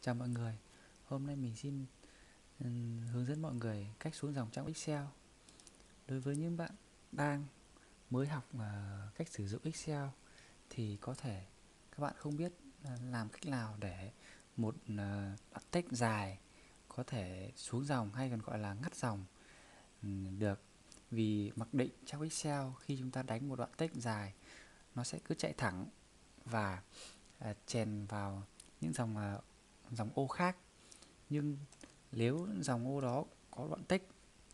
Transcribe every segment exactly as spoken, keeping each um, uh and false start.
Chào mọi người, hôm nay mình xin ừm, hướng dẫn mọi người cách xuống dòng trong Excel. Đối với những bạn đang mới học ờ, cách sử dụng Excel thì có thể các bạn không biết ờ, làm cách nào để một ờ, đoạn text dài có thể xuống dòng hay còn gọi là ngắt dòng ừm, được. Vì mặc định trong Excel khi chúng ta đánh một đoạn text dài, nó sẽ cứ chạy thẳng và ờ, chèn vào những dòng ờ, dòng ô khác. Nhưng nếu dòng ô đó có đoạn text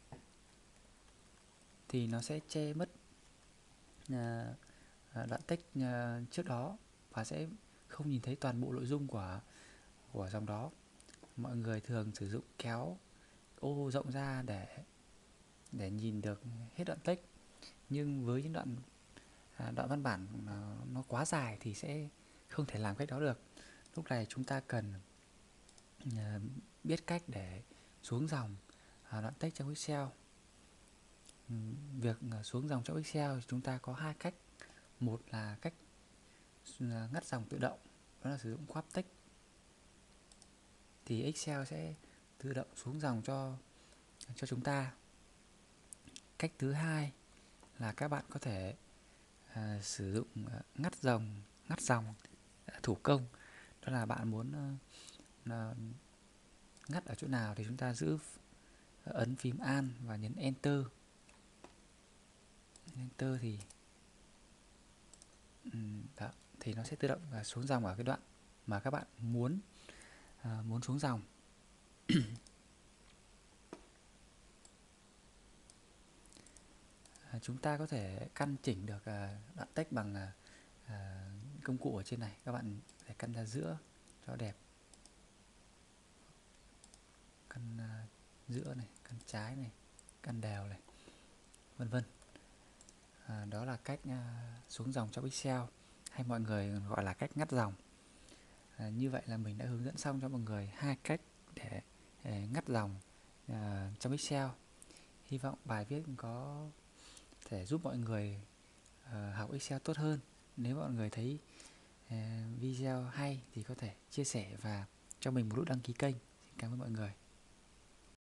thì nó sẽ che mất à, đoạn text à, trước đó và sẽ không nhìn thấy toàn bộ nội dung của của dòng đó. Mọi người thường sử dụng kéo ô rộng ra để để nhìn được hết đoạn text, nhưng với những đoạn à, đoạn văn bản à, nó quá dài thì sẽ không thể làm cách đó được. Lúc này chúng ta cần à, biết cách để xuống dòng à, đoạn text trong Excel. Việc xuống dòng trong Excel thì chúng ta có hai cách. Một là cách ngắt dòng tự động, đó là sử dụng khóa text, thì Excel sẽ tự động xuống dòng cho cho chúng ta. Cách thứ hai là các bạn có thể à, sử dụng à, ngắt dòng ngắt dòng à, thủ công. Đó là bạn muốn à, ngắt ở chỗ nào thì chúng ta giữ ấn phím Alt và nhấn Enter. Enter thì đó, thì nó sẽ tự động à, xuống dòng ở cái đoạn mà các bạn muốn à, muốn xuống dòng. À, chúng ta có thể căn chỉnh được à, đoạn text bằng à, à, công cụ ở trên này. Các bạn phải căn ra giữa cho đẹp, căn à, giữa này, căn trái này, căn đều này, vân vân. À, đó là cách à, xuống dòng trong Excel, hay mọi người gọi là cách ngắt dòng. À, như vậy là mình đã hướng dẫn xong cho mọi người hai cách để, để ngắt dòng à, trong Excel. Hy vọng bài viết có thể giúp mọi người uh, học Excel tốt hơn. Nếu mọi người thấy uh, video hay thì có thể chia sẻ và cho mình một nút đăng ký kênh. Xin cảm ơn mọi người.